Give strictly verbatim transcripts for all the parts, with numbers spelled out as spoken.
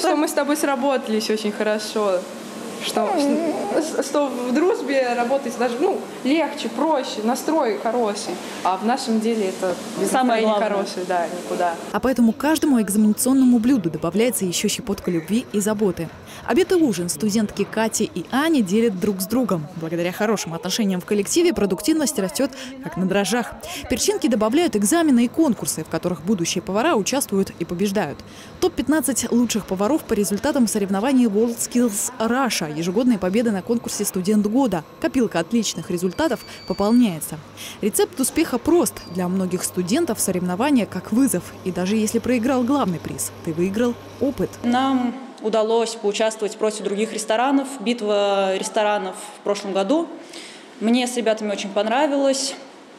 что мы с тобой сработались очень хорошо. Что, что, что в дружбе работать даже ну, легче, проще, настрой хороший. А в нашем деле это без самое настроения хорошее, да, никуда. А поэтому каждому экзаменационному блюду добавляется еще щепотка любви и заботы. Обед и ужин студентки Кати и Ани делят друг с другом. Благодаря хорошим отношениям в коллективе продуктивность растет как на дрожжах. Перчинки добавляют экзамены и конкурсы, в которых будущие повара участвуют и побеждают. топ пятнадцать лучших поваров по результатам соревнований WorldSkills Russia. Ежегодные победы на конкурсе «Студент года». Копилка отличных результатов пополняется. Рецепт успеха прост. Для многих студентов соревнования как вызов. И даже если проиграл главный приз, ты выиграл опыт. Нам удалось поучаствовать против других ресторанов. Битва ресторанов в прошлом году. Мне с ребятами очень понравилось.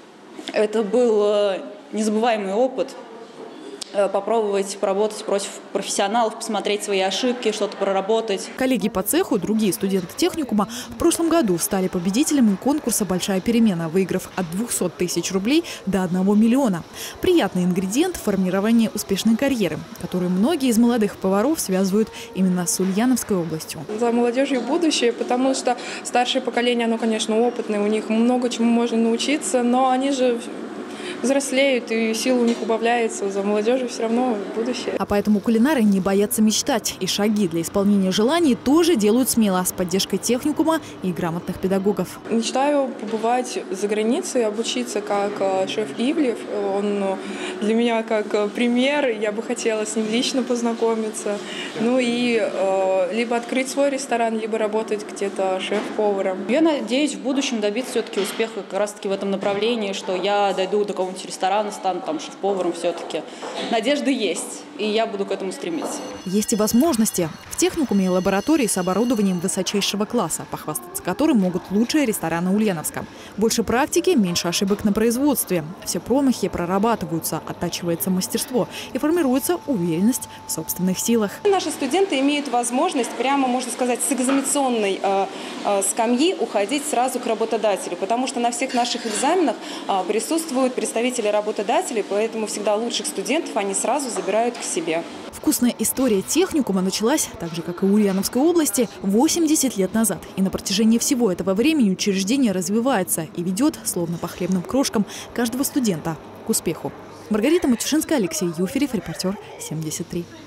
Это был незабываемый опыт. Попробовать поработать против профессионалов, посмотреть свои ошибки, что-то проработать. Коллеги по цеху, другие студенты техникума в прошлом году стали победителями конкурса «Большая перемена», выиграв от двухсот тысяч рублей до одного миллиона. Приятный ингредиент формирования успешной карьеры, которую многие из молодых поваров связывают именно с Ульяновской областью. За молодежью будущее, потому что старшее поколение, оно, конечно, опытное, у них много чему можно научиться, но они же взрослеют, и сила у них убавляется. За молодежью все равно будущее. А поэтому кулинары не боятся мечтать. И шаги для исполнения желаний тоже делают смело, с поддержкой техникума и грамотных педагогов. Мечтаю побывать за границей, обучиться как шеф Ивлев. Он для меня как пример. Я бы хотела с ним лично познакомиться. Ну и э, либо открыть свой ресторан, либо работать где-то шеф-поваром. Я надеюсь в будущем добиться все-таки успеха как раз-таки в этом направлении, что я дойду до какого-нибудь ресторана, стану там шеф-поваром все-таки. Надежды есть, и я буду к этому стремиться. Есть и возможности. В техникуме и лаборатории с оборудованием высочайшего класса, похвастаться которым могут лучшие рестораны Ульяновска. Больше практики, меньше ошибок на производстве. Все промахи прорабатываются, оттачивается мастерство и формируется уверенность в собственных силах. Наши студенты имеют возможность прямо, можно сказать, с экзаменационной э, э, скамьи уходить сразу к работодателю, потому что на всех наших экзаменах э, присутствуют представители работодателей, поэтому всегда лучших студентов они сразу забирают к себе. Вкусная история техникума началась, так же как и в Ульяновской области, восемьдесят лет назад. И на протяжении всего этого времени учреждение развивается и ведет, словно по хлебным крошкам, каждого студента к успеху. Маргарита Матюшинская, Алексей Юферев, репортер семьдесят три.